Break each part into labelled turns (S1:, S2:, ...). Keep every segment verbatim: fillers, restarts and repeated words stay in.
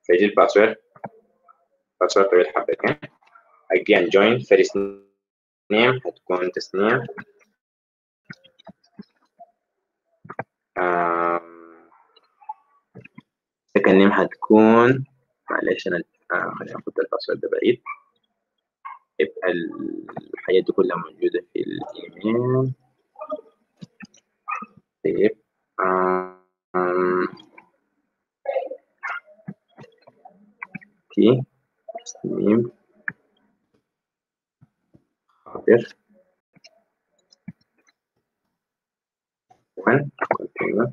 S1: فيجي الباسورد باسورد طويل حبتين. again join first name هتكون تسنيم um, second name هتكون معلش انا آه خلينا نحط الباسورد ده بعيد. يبقى الحاجات دي كلها موجودة في الايميل. طيب um, تي تسنيم خاطر one continue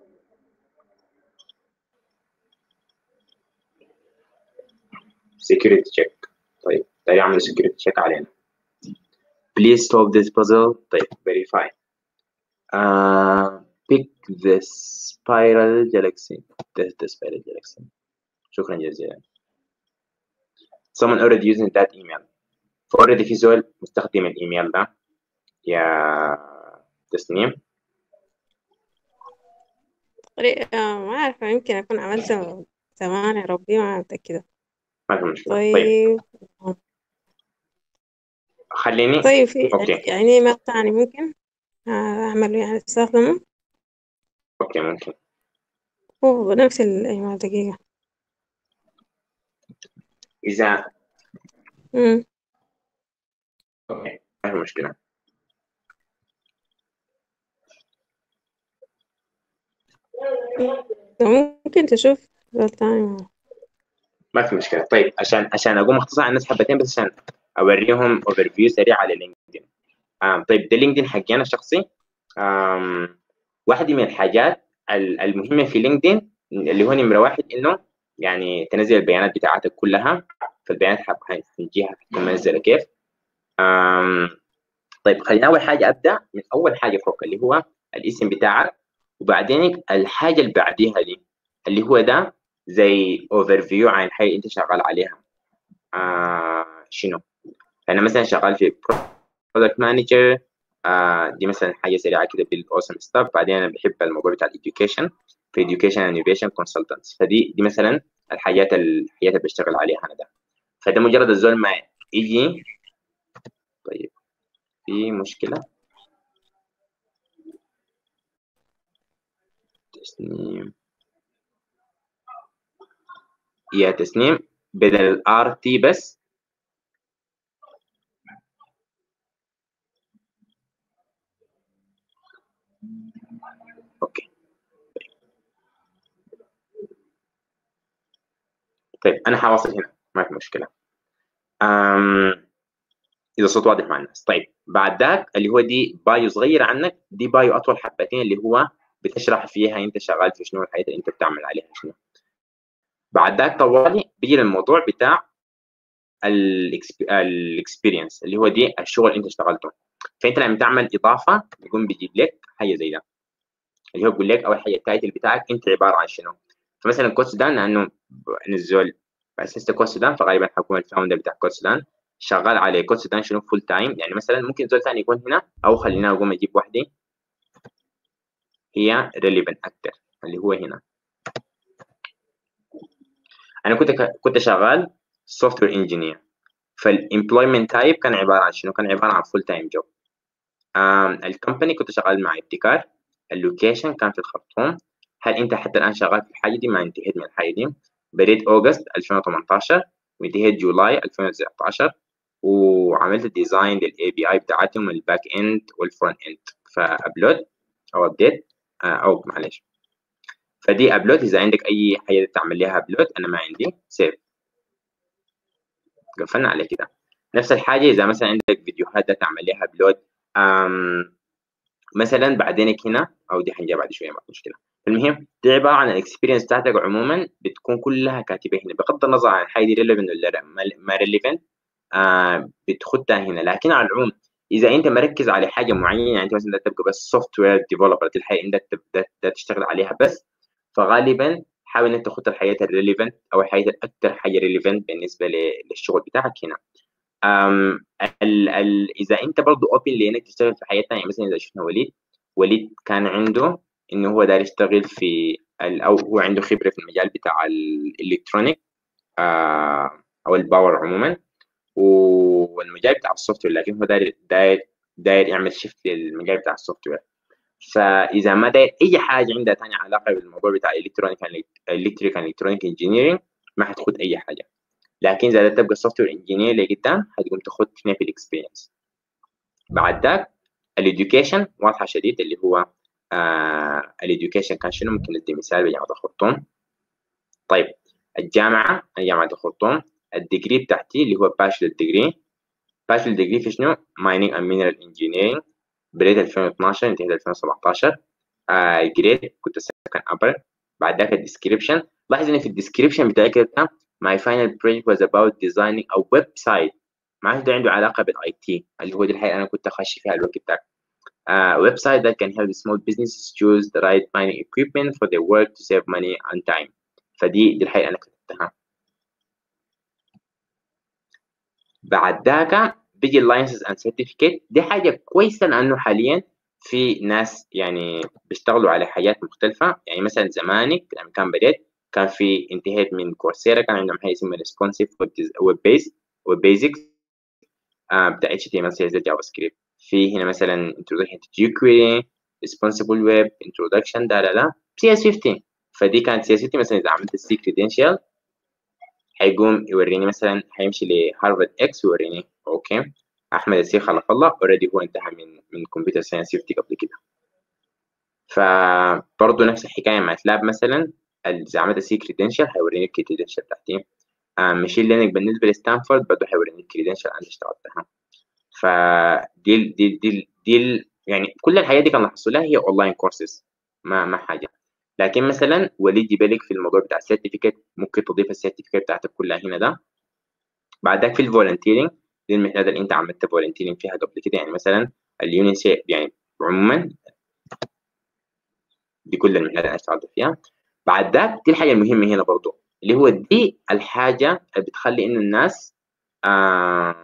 S1: security check. طيب تعالى اعمل security check علينا. please solve this puzzle. طيب verify uh, pick the spiral galaxy. this the spiral galaxy. شكرا جزيلا. someone already using that email. فalready في زول مستخدم الايميل ده يا تسنيم.
S2: ما عارفة يمكن أكون عملت زمان يا ربي ما متأكدة.
S1: ما في مشكلة.
S2: طيب
S1: طيب خليني
S2: طيب في
S1: اوكي
S2: يعني ايميل تاني ممكن أعمله يعني استخدمه.
S1: اوكي ممكن
S2: هو نفس الايميل دقيقة.
S1: اذا
S2: امم
S1: اوكي ما في مشكلة.
S2: ممكن تشوف ايميل تاني.
S1: ما في مشكلة. طيب عشان عشان اقوم اختصر على الناس حبتين بس عشان اوريهم اوفر فيو سريع على لينكدين. آم طيب ده لينكدين حقي انا الشخصي. آم واحدة من الحاجات المهمة في لينكدين اللي هو نمرة واحد انه يعني تنزل البيانات بتاعتك كلها. فالبيانات هتجيها تكون منزلة كيف. آم طيب خلينا اول حاجة ابدا من اول حاجة فوق اللي هو الاسم بتاعك وبعدين الحاجة اللي بعديها دي اللي هو ده زي اوفر فيو عن حاجة انت شغال عليها. آه شنو انا مثلا شغال في برودكت مانجر. آه دي مثلا حاجه سريعه كده بالاوسم ستاف. بعدين انا بحب الموضوع بتاع الاديوكيشن في education and innovation consultants. فدي دي مثلا الحاجات الحاجات اللي بشتغل عليها انا ده. فده مجرد الزول ما يجي. طيب في مشكله. تسنيم يا تسنيم بدل الار تي بس. اوكي طيب انا حواصل هنا ما في مشكله. أم... اذا الصوت واضح مع الناس. طيب بعد ذاك اللي هو دي بايو صغير عنك. دي بايو اطول حبتين اللي هو بتشرح فيها انت شغال في شنو الحاجات اللي انت بتعمل عليها شنو. بعد ذاك طوالي بيجي الموضوع بتاع الاكسبيرينس اللي هو دي الشغل اللي انت اشتغلته. فانت لما تعمل اضافه بيقوم بيجيب لك حاجه زي ده اللي هو بيقول لك اول حاجه التايتل بتاعك انت عباره عن شنو. فمثلا كود سودان لانه نزول اسست كود سودان فغالبا حكون الفاوندر بتاع كود سودان شغال على كود سودان شنو فول تايم. يعني مثلا ممكن زول ثاني يكون هنا او خلينا اقوم اجيب واحده هي ريليفنت اكتر اللي هو هنا. انا كنت كنت شغال سوفت وير انجينير. فالامبلويمنت تايب كان عباره عن شنو. كان عباره عن فول تايم جوب. الكومباني كنت شغال مع ابتكار. اللوكيشن كان في الخرطوم. هل انت حتى الان شغال في الحاجه دي؟ ما انتهيت من الحاجه دي. بديت اوغست ألفين وثمانية عشر وانتهيت جولاي ألفين وتسعة عشر وعملت ديزاين للاي بي اي بتاعتهم الباك اند والفرونت اند. فابلود او ابديت او معلش. فدي ابلود. اذا عندك اي حاجه تعمل لها ابلود انا ما عندي سيف. قفلنا على كده. نفس الحاجه اذا مثلا عندك فيديوهات تعمل لها ابلود مثلا بعدينك هنا او دي حنجيها بعد شويه ما مشكله. المهم دي عباره عن الاكسبيرينس بتاعتك عموما بتكون كلها كاتبه هنا بغض النظر عن الحاجه دي ريليفنت ولا ما ريليفنت. آه بتخدها هنا. لكن على العموم اذا انت مركز على حاجه معينه يعني انت مثلا تبقى بس سوفت وير ديفلوبر دي الحاجه انت تبدا تشتغل عليها بس. فغالبا حاول انك تاخد الحاجات الريليفنت او الحاجات الاكثر حاجه ريليفنت بالنسبه للشغل بتاعك هنا. أم ال ال اذا انت برضه اوبن لانك تشتغل في حياه ثانيه مثلا اذا شفنا وليد وليد كان عنده انه هو داير يشتغل في او هو عنده خبره في المجال بتاع الالكترونيك آه او الباور عموما، والمجال بتاع السوفت وير، لكن هو داير داير داير يعمل شيفت للمجال بتاع السوفت وير. فاذا ما داير اي حاجه عندها تاني علاقه بالموضوع بتاع الكترونيك الكتريك الكترونيك انجينيرنج ما حتاخد اي حاجه. لكن اذا تبقى سوفت وير انجينير لقدام حتقوم تاخد هنا في الاكسبيرينس. بعد ذاك الاديوكيشن واضحه شديد، اللي هو آه الاديوكيشن كان شنو؟ ممكن ندي مثال بجامعه الخرطوم. طيب الجامعه جامعه الخرطوم الديجري بتاعتي اللي هو باشلر ديجري. باشلر ديجري في شنو؟ مايننج اند مينرال انجينيرنج، بديت ألفين واثناشر انتهيت ألفين وسبعتاشر. آه جريد كنت سكن ابر. بعد ذاك الديسكريبشن، لاحظ ان في الديسكريبشن بتاعي كده my final project was about designing a website. ما عارف ده عنده علاقه بالاي تي، اللي هو دي الحقيقه انا كنت اخش فيها الوقت بتاعك. uh, website that can help small businesses choose the right mining equipment for their work to save money and time. فدي دي الحقيقه انا كتبتها. بعد ذاك بيجي اللايسنس اند سيرتيفيكيت. دي حاجه كويسه لانه حاليا في ناس يعني بيشتغلوا على حاجات مختلفه. يعني مثلا زمانك لما كان بديت كان في انتهيت من كورسيرا كان عندهم حاجه اسمها ريسبونسيف ويب بيز ويب بيزكس بتاع اتش تي ام ال سي اس جافا سكريبت. في هنا مثلا introduction to jQuery responsible web introduction ده لا لا سي اس خمسين. فدي كانت سي اس خمسين. مثلا اذا عملت السي كريدنشال هيقوم يوريني مثلا هيمشي لهارفارد اكس ويوريني اوكي احمد السي خلف الله اوريدي هو انتهى من من كمبيوتر ساينس سيفتي قبل كده. فبرضه نفس الحكايه مع لاب مثلا اذا عملت السي كريدنشال هيوريني الكريدنشال بتاعتي. ماشين ليرنينج بالنسبه لستانفورد برضه هيوريني الكريدنشال انا اشتغلتها. فدي دي دي دي يعني كل الحاجات دي كان لاحظوا لها هي اونلاين كورسز ما ما حاجه. لكن مثلا وليد يبالغ في الموضوع بتاع السيرتيفيكيت، ممكن تضيف السيرتيفيكيت بتاعتك كلها هنا ده. بعدك في الفولنتيرنج، دي المحلات اللي انت عملت فولنتيرنج فيها قبل كده، يعني مثلا اليونيسيف يعني عموما دي كل المحلات اللي انا اشتغلت فيها. بعد ذاك دي الحاجه المهمه هنا برضو اللي هو دي الحاجه اللي بتخلي انه الناس آه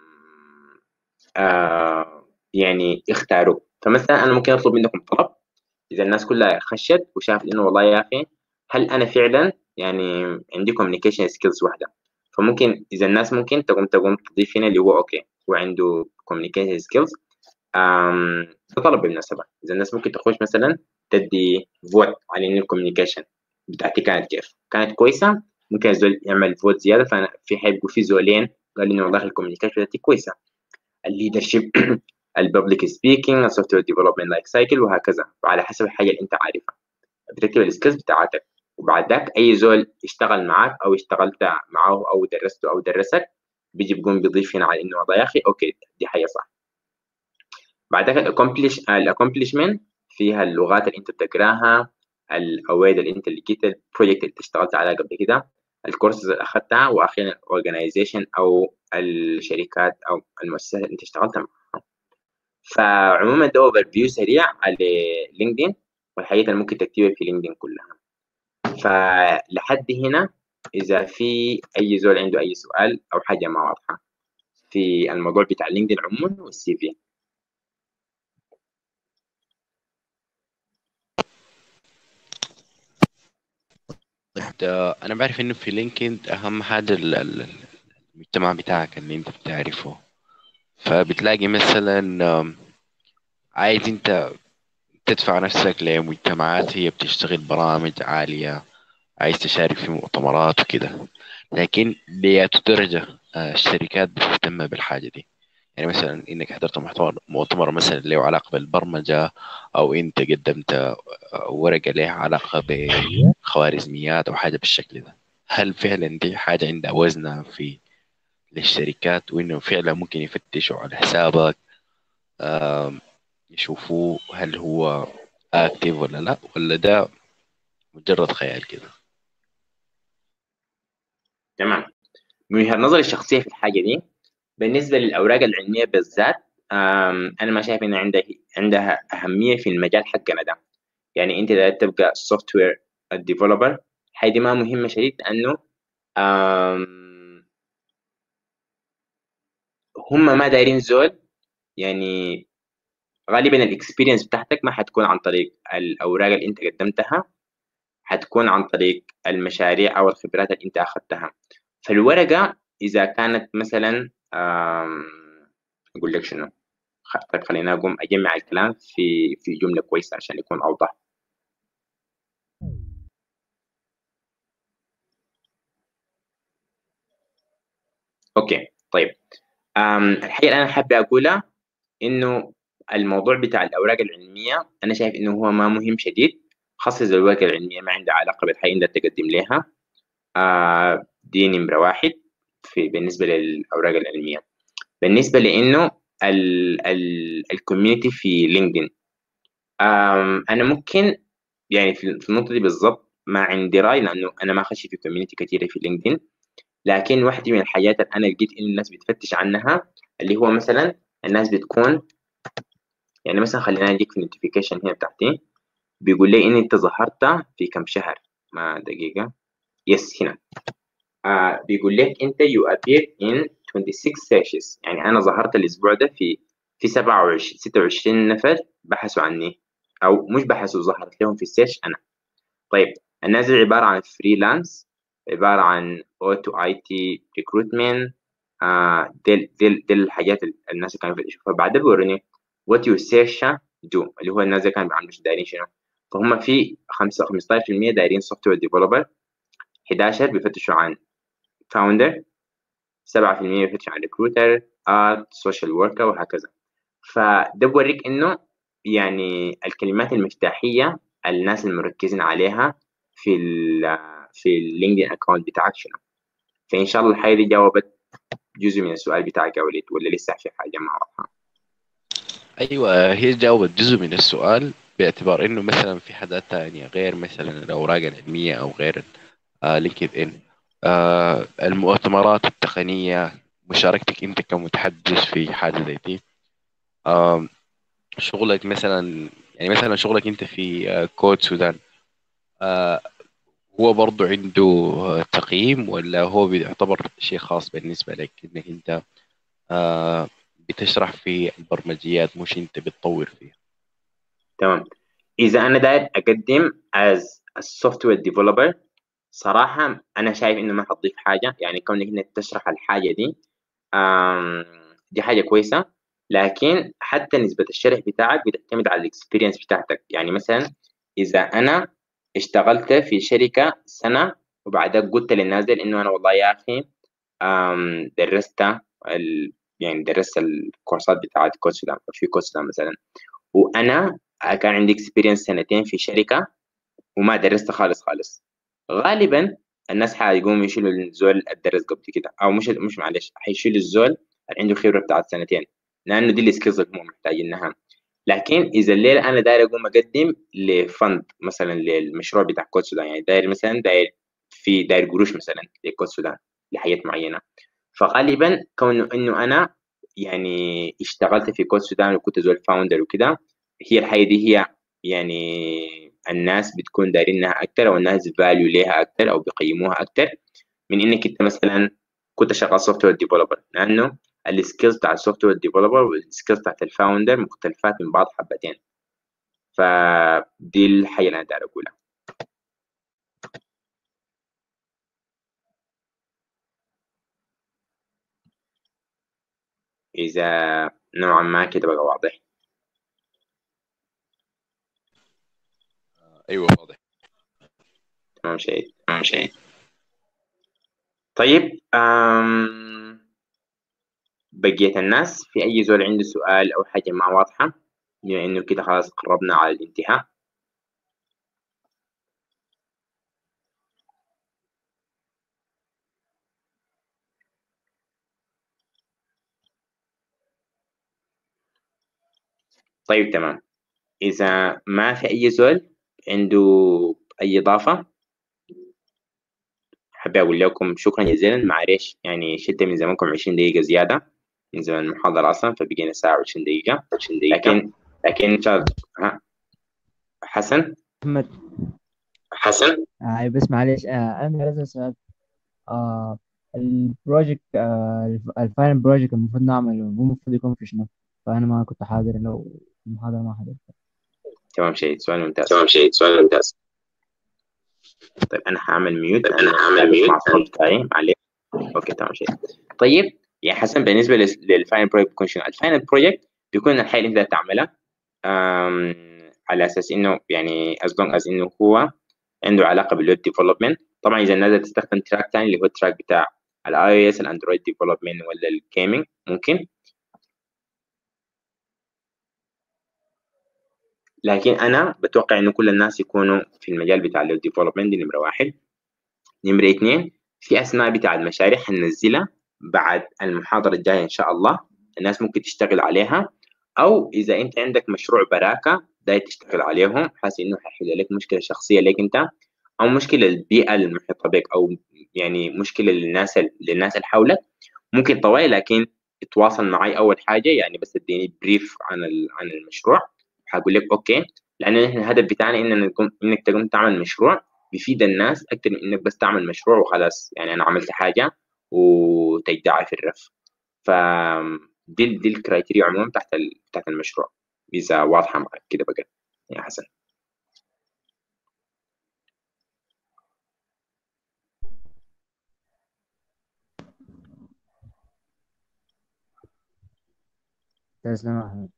S1: آه يعني يختاروا. فمثلا انا ممكن اطلب منكم طلب اذا الناس كلها خشت وشافت انه والله يا اخي هل انا فعلا يعني عندي كوميونيكيشن سكيلز واحده. فممكن اذا الناس ممكن تقوم تقوم تضيف هنا اللي هو اوكي هو عنده كوميونيكيشن سكيلز. ده طلب بالمناسبه. اذا الناس ممكن تخش مثلا تدي فوت على ان الكوميونيكيشن بتاعتي كانت كيف كانت كويسه، ممكن الزول يعمل فوت زياده فانا في حيبقوا في زولين قال انه والله الكوميونيكيشن بتاعتي كويسه. الليدرشيب الببليك سبيكينج السوفت وير ديفلوبمنت لايف سايكل وهكذا. وعلى حسب الحاجه اللي انت عارفها بتكتب السكيلز بتاعتك. وبعد ذاك اي زول يشتغل معاك او اشتغلت معاه او درسته او درسك بيجي بيقوم بيضيف هنا على انه والله يا اخي اوكي دي حاجه صح. بعد ذاك الاكومبليش الاكومبليشمنت فيها اللغات اللي انت بتقراها، الاويد اللي انت لقيت البروجكت اللي اشتغلت عليها قبل كده، الكورسز اللي اخذتها، واخيرا الاورجنايزيشن او الشركات او المؤسسات اللي انت اشتغلت معاها. فعموما ده اوفر فيو سريع على لينكدين والحاجات اللي ممكن تكتبها في لينكدين كلها. فلحد هنا اذا في اي زول عنده اي سؤال او حاجه ما واضحه في الموضوع بتاع لينكدين عموما والسي في.
S3: ده انا بعرف انه في لينكد اهم حاجه ال- ال- المجتمع بتاعك اللي انت بتعرفه. فبتلاقي مثلا آم، عايز انت تدفع نفسك لمجتمعات هي بتشتغل برامج عالية، عايز تشارك في مؤتمرات وكده. لكن لأي درجة آه، الشركات بتهتم بالحاجة دي؟ يعني مثلا انك حضرت محتوى مؤتمر مثلا له علاقة بالبرمجة، او انت قدمت آه، ورقة لها علاقة بخوارزميات او حاجة بالشكل ده، هل فعلا دي حاجة عندها وزنها في للشركات، وانه فعلا ممكن يفتشوا على حسابك آم، يشوفوه هل هو اكتف ولا لا، ولا ده مجرد خيال كده؟
S1: تمام. من وجهه نظري الشخصيه في الحاجه دي بالنسبه للاوراق العلميه بالذات آم، انا ما شايف ان عندها عندها اهميه في المجال حقنا ده. يعني انت اذا تبقى سوفت وير ديفلوبر حاجه دي ما مهمه شديد لانه آم، هم ما دايرين زول. يعني غالبا الاكسبيرينس بتاعتك ما حتكون عن طريق الاوراق اللي انت قدمتها، حتكون عن طريق المشاريع او الخبرات اللي انت اخذتها. فالورقة إذا كانت مثلا آم، أقول لك شنو. خ- طيب خلينا أقوم أجمع الكلام في في جملة كويسة عشان يكون أوضح. أوكي طيب. آم، الحقيقة اللي أنا حابة أقولها إنه الموضوع بتاع الأوراق العلمية أنا شايف إنه هو ما مهم شديد، خاصة إذا الأوراق العلمية ما عندها علاقة بالحاجة اللي أنت تقدم لها. آه، دي نمرة واحد في بالنسبة للأوراق العلمية. بالنسبة لإنه الكوميونتي في لينكدين، أنا ممكن يعني في في النقطة دي بالضبط ما عندي رأي، لأنه أنا ما خشي في كوميونتي كتيرة في لينكدين. لكن واحدة من الحاجات اللي أنا لقيت إن الناس بتفتش عنها اللي هو مثلا الناس بتكون يعني مثلا خلينا نجيك في النوتيفيكيشن هنا بتاعتي، بيقول لي إن أنت ظهرت في كم شهر. ما دقيقة، يس هنا. آه بيقول لك انت you appear in twenty-six searches، يعني انا ظهرت الاسبوع ده في في سبعة وعشرين ستة وعشرين نفر بحثوا عني، او مش بحثوا، ظهرت لهم في السيرش انا. طيب الناس دي عباره عن فريلانس، عباره عن اوتو اي تي ريكروتمنت. آه ديل ديل ديل الحاجات اللي الناس كانوا بيشوفوها. بعدين بيوريني what your search do، اللي هو الناس دي كانوا عاملين دايرين شنو. فهم في خمسة خمستاشر في المية دايرين سوفت وير ديفلوبر، حداشر بيفتشوا عن فاوندر، سبعة في المية بيفتشوا عن ريكروتر، ارت، سوشيال وركر، وهكذا. فده بوريك انه يعني الكلمات المفتاحيه الناس المركزين عليها في ال في اللينكدين اكونت بتاعك شنو. فان شاء الله الحاجه دي جاوبت جزء من السؤال بتاعك يا وليد، ولا لسه في حاجه ما واضحه؟
S3: أيوة، هي جاوبت جزء من السؤال، باعتبار إنه مثلا في حاجات تانية غير مثلا الأوراق العلمية أو غير لينكد إن، آه المؤتمرات التقنية، مشاركتك أنت كمتحدث في حاجة زي دي، آه شغلك مثلا، يعني مثلا شغلك أنت في آه كود سودان، آه هو برضو عنده آه تقييم، ولا هو بيعتبر شيء خاص بالنسبة لك إنك أنت آه بتشرح في البرمجيات مش أنت بتطور فيها؟
S1: تمام. اذا انا داير اقدم as a software developer، صراحه انا شايف انه ما حتضيف حاجه، يعني كونك انك تشرح الحاجه دي آم، دي حاجة كويسة. لكن حتى نسبة الشرح بتاعك بتعتمد على الاكسبيرينس بتاعتك. يعني مثلا إذا أنا اشتغلت في شركة سنة وبعدها قلت للناس دي إنه أنا والله يا أخي آم، درست ال... يعني درست الكورسات بتاعت كود سودان، في كود سودان مثلا، وأنا كان عندي اكسبيرينس سنتين في شركة وما درست خالص خالص، غالبا الناس حيقوموا يشيلوا الزول الدرس قبل كده، او مش مش معلش، حيشيلوا الزول اللي عنده خبره بتاعت سنتين، لانه دي السكيلز اللي هم محتاجينها. لكن اذا الليله انا داير اقوم اقدم لفند مثلا للمشروع بتاع كود سودان، يعني داير مثلا داير في داير قروش مثلا لكود سودان لحاجات معينه، فغالبا كونه انه انا يعني اشتغلت في كود سودان وكنت زول فاوندر وكده، هي الحاجه دي هي يعني الناس بتكون دايرينها اكتر، او الناس فاليو ليها اكتر او بيقيموها اكتر من انك انت مثلا كنت شغال سوفت وير ديفلوبر، لانه السكيلز بتاع السوفت وير ديفلوبر والسكيلز بتاعت الفاوندر مختلفات من بعض حبتين. فدي الحاجه اللي انا داير اقولها. اذا نوعا ما كده بقى واضح.
S3: أيوة واضح.
S1: تمام شيء تمام شيء. طيب أم... بقية الناس في أي زول عنده سؤال أو حاجة ما واضحة، بما إنه كده خلاص قربنا على الانتهاء. طيب تمام. إذا ما في أي زول عنده أي إضافة، حابب أقول لكم شكرا جزيلا. معلش يعني شلت من زمانكم عشرين دقيقة زيادة من زمن المحاضرة أصلا، فبقينا ساعة وعشرين دقيقة. لكن لكن إن شاء الله. ها حسن
S4: محمد.
S1: حسن
S4: آه بس معلش، آه انا عايز اسال. آه البروجكت، آه الفاينل بروجكت المفروض نعمله هو المفروض يكون في شنو؟ فانا ما كنت حاضر، لو المحاضره ما حضرت.
S1: تمام شيء، سؤال ممتاز.
S5: تمام شيء، سؤال ممتاز.
S1: طيب أنا هعمل ميوت،
S5: أنا هعمل ميوت
S1: مع الصوت بتاعي معلش. اوكي تمام شيء. طيب يا حسن بالنسبه للفاينل بروجكت بيكون شنو؟ الفاينل بروجكت بيكون الحاجه اللي انت تعملها على اساس انه يعني as long as انه هو عنده علاقه بالويب ديفلوبمنت. طبعا اذا الناس تستخدم تراك ثاني اللي هو التراك بتاع الاي او اس الاندرويد ديفلوبمنت ولا الجيمنج ممكن، لكن انا بتوقع انه كل الناس يكونوا في المجال بتاع الويب ديفلوبمنت. دي نمره واحد. نمره اثنين، في اسماء بتاع المشاريع حننزلها بعد المحاضره الجايه ان شاء الله، الناس ممكن تشتغل عليها، او اذا انت عندك مشروع براكه داير تشتغل عليهم حاسس انه حيحل لك مشكله شخصيه لك انت او مشكله للبيئه المحيطه بك او يعني مشكله للناس للناس اللي حولك، ممكن طوال لكن اتواصل معي اول حاجه يعني بس اديني بريف عن عن المشروع هقول لك اوكي، لان احنا الهدف بتاعنا اننا نقوم انك تقوم تعمل مشروع بيفيد الناس اكثر من انك بس تعمل مشروع وخلاص يعني انا عملت حاجه وتجدعها في الرف. ف دي دي الكرايتيريا عموما تحت ال... تحت المشروع اذا واضحه معك كده بقى يا حسن.
S4: تسلم يا أحمد.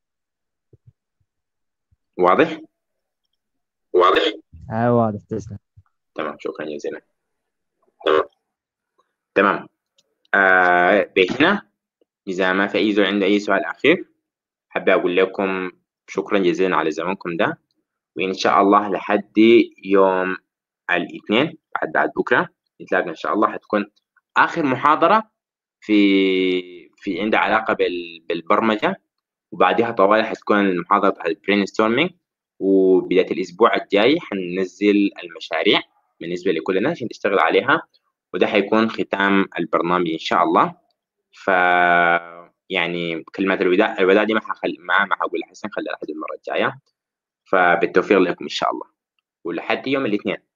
S1: واضح؟ واضح؟
S4: اه واضح. تسلم.
S1: تمام شكرا جزيلا. تمام تمام. آه بهنا إذا ما في أي زول عنده أي سؤال أخير حابب أقول لكم شكرا جزيلا على زمانكم ده، وإن شاء الله لحد يوم الاثنين بعد بعد بكرة نتلاقى إن شاء الله. حتكون آخر محاضرة في في عندها علاقة بال... بالبرمجة، وبعدها طوال حتكون المحاضرة بتاعت البرين ستورمينج، وبداية الأسبوع الجاي حننزل المشاريع بالنسبة لكل الناس عشان تشتغل عليها، وده حيكون ختام البرنامج إن شاء الله. ف يعني كلمات الوداع الوداع دي ما حخل ما ما حقول لحسن خليها لحد المرة الجاية. فبالتوفيق لكم إن شاء الله ولحد يوم الاثنين.